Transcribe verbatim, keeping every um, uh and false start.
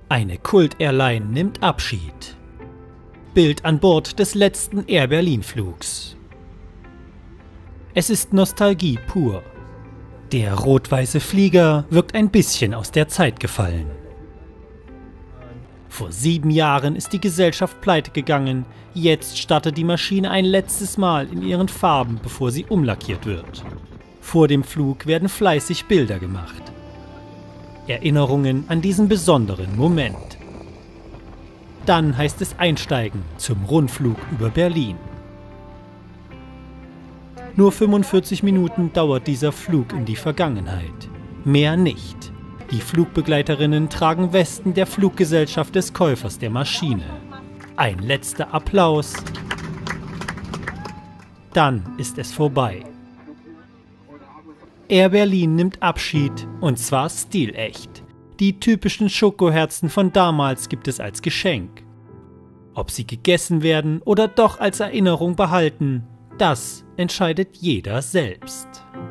Eine Kult-Airline nimmt Abschied. Bild an Bord des letzten Air Berlin-Flugs. Es ist Nostalgie pur. Der rot-weiße Flieger wirkt ein bisschen aus der Zeit gefallen. Vor sieben Jahren ist die Gesellschaft pleite gegangen. Jetzt startet die Maschine ein letztes Mal in ihren Farben, bevor sie umlackiert wird. Vor dem Flug werden fleißig Bilder gemacht. Erinnerungen an diesen besonderen Moment. Dann heißt es einsteigen zum Rundflug über Berlin. Nur fünfundvierzig Minuten dauert dieser Flug in die Vergangenheit. Mehr nicht. Die Flugbegleiterinnen tragen Westen der Fluggesellschaft des Käufers der Maschine. Ein letzter Applaus. Dann ist es vorbei. Air Berlin nimmt Abschied, und zwar stilecht. Die typischen Schokoherzen von damals gibt es als Geschenk. Ob sie gegessen werden oder doch als Erinnerung behalten, das entscheidet jeder selbst.